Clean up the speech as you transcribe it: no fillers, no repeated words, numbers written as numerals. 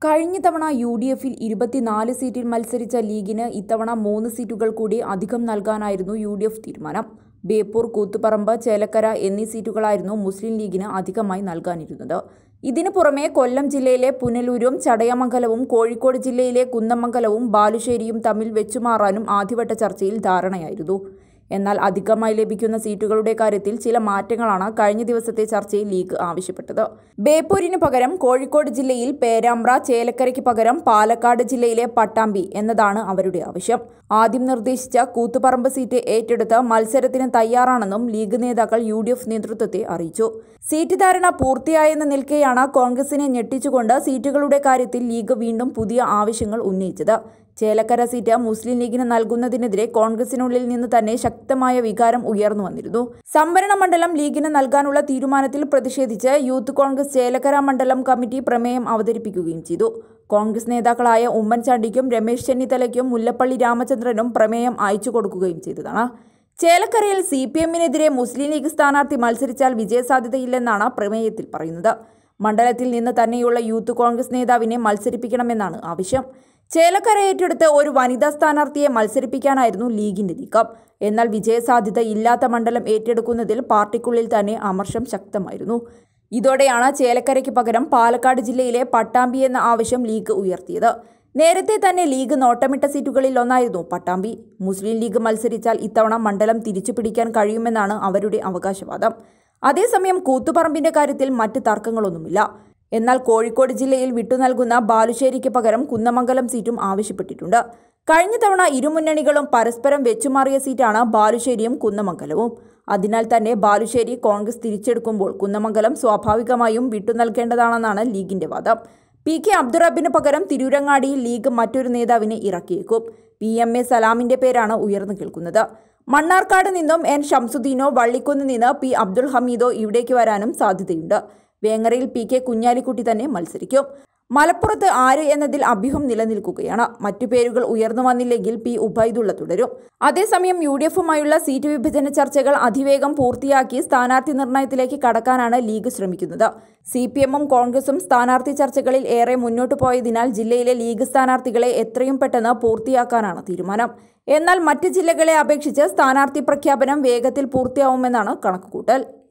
കഴിഞ്ഞ തവണ യു.ഡി.എഫിൽ 24 സീറ്റിൽ മത്സരിച്ച ലീഗിന് ഇത്തവണ 3 സീറ്റുകൾ കൂടി അധികം നൽകാനായിരുന്നു യു.ഡി.എഫ് തീരുമാനം. ബേപ്പൂർ, കൂത്തുപറമ്പ്, ചേലക്കര എന്നീ സീറ്റുകളായിരുന്നു മുസ്ലിം ലീഗിന് അധികമായി നൽകാനിരുന്നത്. ഇതിനു പുറമെ കൊല്ലം ജില്ലയിലെ പുനലൂരും ചടയമംഗലവും കോഴിക്കോട് ജില്ലയിലെ കുന്നമംഗലവും ബാലുശ്ശേരിയും തമ്മിൽ വെച്ചുമാറാനും ആദ്യവട്ട ചർച്ചയിൽ ധാരണയായിരുന്നു. എന്നാൽ അധികമായി ലഭിക്കുന്ന സീറ്റുകളുടെ കാര്യത്തിൽ ചില മാറ്റങ്ങളാണ് കഴിഞ്ഞ ദിവസത്തെ ചർച്ചയിൽ ലീഗ് ആവശ്യപ്പെട്ടത്. ബേപ്പൂരിന് പകരം കോഴിക്കോട് ജില്ലയിൽ പേരാമ്പ്ര, ചേലക്കരയ്ക്ക് പകരം പാലക്കാട് ജില്ലയിലെ പട്ടാമ്പി എന്നതാണ് അവരുടെ ആവശ്യം. ആദ്യം നിർദ്ദേശിച്ച കൂത്തുപറമ്പ് സീറ്റ് ഏറ്റെടുത്ത് മത്സരത്തിന് തയ്യാറാണെന്നും ലീഗ് നേതാക്കൾ യു.ഡി.എഫ് നേതൃത്വത്തെ അറിയിച്ചു. സീറ്റ് ധാരണ പൂർത്തിയായെന്ന് നിൽക്കെയാണ് കോൺഗ്രസിനെ ഞെട്ടിച്ചുകൊണ്ട് സീറ്റുകളുടെ കാര്യത്തിൽ ലീഗ് വീണ്ടും പുതിയ ആവശ്യങ്ങൾ ഉന്നയിച്ചത്. ചേലക്കര സീറ്റ് മുസ്ലിം ലീഗിന് നൽകുന്നതിനെതിരെ കോൺഗ്രസിനുള്ളിൽ നിന്ന് തന്നെ ശക്തമായ വികാരം ഉയർന്നു വന്നിരുന്നു. സംവരണ മണ്ഡലം ലീഗിന് നൽകാനുള്ള തീരുമാനത്തിൽ പ്രതിഷേധിച്ച് യൂത്ത് കോൺഗ്രസ് ചേലക്കര മണ്ഡലം കമ്മിറ്റി പ്രമേയം അവതരിപ്പിക്കുകയും ചെയ്തു. കോൺഗ്രസ് നേതാക്കളായ ഉമ്മൻചാണ്ടിക്കും രമേശ് ചെന്നിത്തലയ്ക്കും മുല്ലപ്പള്ളി രാമചന്ദ്രനും പ്രമേയം അയച്ചു കൊടുക്കുകയും ചെയ്തതാണ്. ചേലക്കരയിൽ CPM-നെതിരെ മുസ്ലിം ലീഗ് സ്ഥാനാർത്ഥി മത്സരിച്ചാൽ വിജയസാധ്യതയില്ലെന്നാണ് പ്രമേയത്തിൽ പറയുന്നത്. മണ്ഡലത്തിൽ നിന്ന് തന്നെയുള്ള യൂത്ത് കോൺഗ്രസ് നേതാവിനെ മത്സരിപ്പിക്കണമെന്നാണ് ആവശ്യം. ചേലക്കര ഏറ്റെടുത്ത് ഒരു വനിതാ സ്ഥാനാർത്ഥിയെ മത്സരിപ്പിക്കാനായിരുന്നു ലീഗിന്റെ നീക്കം. എന്നാൽ വിജയസാധ്യത ഇല്ലാത്ത മണ്ഡലം ഏറ്റെടുക്കുന്നതിൽ പാർട്ടിക്കുള്ളിൽ തന്നെ അമർഷം ശക്തമായിരുന്നു. ഇതോടെയാണ് ചേലക്കരയ്ക്ക് പകരം പാലക്കാട് ജില്ലയിലെ പട്ടാമ്പി എന്ന ആവശ്യം ലീഗ് ഉയർത്തിയത്. നേരത്തെ തന്നെ ലീഗ് നോട്ടമിട്ട സീറ്റുകളിൽ ഒന്നായിരുന്നു പട്ടാമ്പി. മുസ്ലിം ലീഗ് മത്സരിച്ചാൽ ഇത്തവണ മണ്ഡലം തിരിച്ചുപിടിക്കാൻ കഴിയുമെന്നാണ് അവരുടെ അവകാശവാദം. അതേസമയം കൂത്തുപറമ്പിന്റെ കാര്യത്തിൽ മറ്റ് തർക്കങ്ങളൊന്നുമില്ല. എന്നാൽ കോഴിക്കോട് ജില്ലയിൽ വിട്ടുനൽകുന്ന ബാലുശ്ശേരിക്ക് പകരം കുന്നമംഗലം സീറ്റും ആവശ്യപ്പെട്ടിട്ടുണ്ട്. കഴിഞ്ഞ തവണ ഇരുമുന്നണികളും പരസ്പരം വെച്ചുമാറിയ സീറ്റാണ് ബാലുശ്ശേരിയും കുന്നമംഗലവും. അതിനാൽ തന്നെ ബാലുശ്ശേരി കോൺഗ്രസ് തിരിച്ചെടുക്കുമ്പോൾ കുന്നമംഗലം സ്വാഭാവികമായും വിട്ടുനൽകേണ്ടതാണെന്നാണ് ലീഗിന്റെ വാദം. P.K. അബ്ദുറബ്ബിന് പകരം തിരൂരങ്ങാടിയിൽ ലീഗ് മറ്റൊരു നേതാവിനെ ഇറക്കിയേക്കും. PMA സലാമിന്റെ പേരാണ് ഉയർന്നു കേൾക്കുന്നത്. മണ്ണാർക്കാട് നിന്നും N. ഷംസുദ്ദീനോ വള്ളിക്കുന്ന് നിന്ന് P. അബ്ദുൽ ഹമീദോ ഇവിടേക്ക് വരാനും സാധ്യതയുണ്ട്. വേങ്ങരയിൽ P.K. കുഞ്ഞാലിക്കുട്ടി തന്നെ മത്സരിക്കും. മലപ്പുറത്ത് ആര് എന്നതിൽ അഭ്യൂഹം നിലനിൽക്കുകയാണ്. മറ്റു പേരുകൾ ഉയർന്നു വന്നില്ലെങ്കിൽ P. ഉബൈദുള്ള തുടരും. അതേസമയം യു.ഡി.എഫുമായുള്ള സീറ്റ് വിഭജന ചർച്ചകൾ അതിവേഗം പൂർത്തിയാക്കി സ്ഥാനാർത്ഥി നിർണയത്തിലേക്ക് കടക്കാനാണ് ലീഗ് ശ്രമിക്കുന്നത്. CPM-ഉം കോൺഗ്രസും സ്ഥാനാർത്ഥി ചർച്ചകളിൽ ഏറെ മുന്നോട്ടു പോയതിനാൽ ജില്ലയിലെ ലീഗ് സ്ഥാനാർത്ഥികളെ എത്രയും പെട്ടെന്ന് പൂർത്തിയാക്കാനാണ് തീരുമാനം. എന്നാൽ മറ്റ് ജില്ലകളെ അപേക്ഷിച്ച് സ്ഥാനാർത്ഥി പ്രഖ്യാപനം വേഗത്തിൽ പൂർത്തിയാവുമെന്നാണ് കണക്കുകൂട്ടൽ.